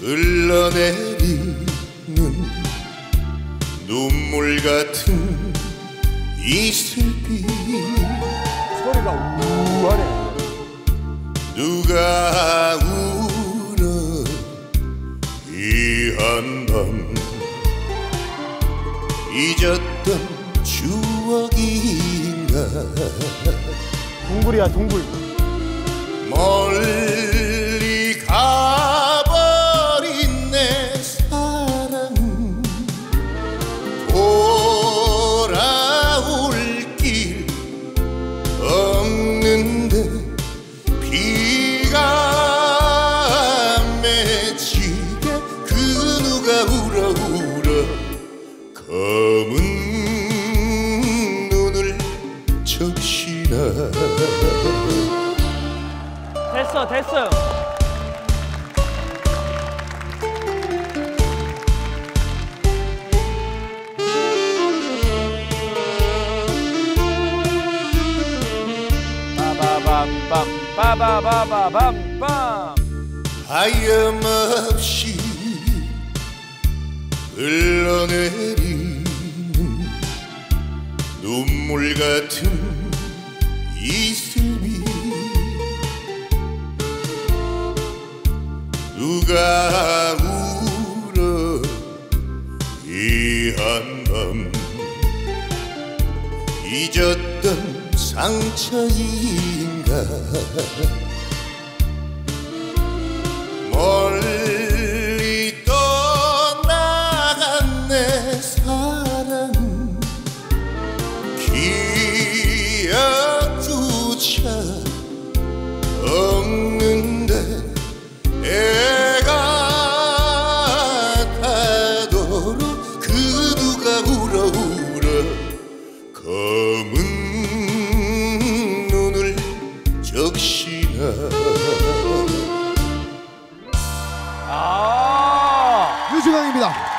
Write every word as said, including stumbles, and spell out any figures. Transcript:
흘러내리는 눈물 같은 이슬빛 소리가 우하네. 누가 울어 이 한밤 잊었던 추억인가. 동굴이야 동굴. 멀리 가버린 내 사랑 돌아올 길 없는데 비가 맺히게 그 누가 울어 울어 검은 눈을 적시나. 됐어 됐어요. 빠바밤밤 빠바바바밤밤. 하염없이 흘러내리는 눈물 같은 이슬빛 누가 울어 이 한밤 잊었던 상처인가. 멀리 떠나간 내 사랑 기억조차 없는데 애가 타도록 그 누가 울어 울어 검은 눈을 적시나. 아 유시광입니다.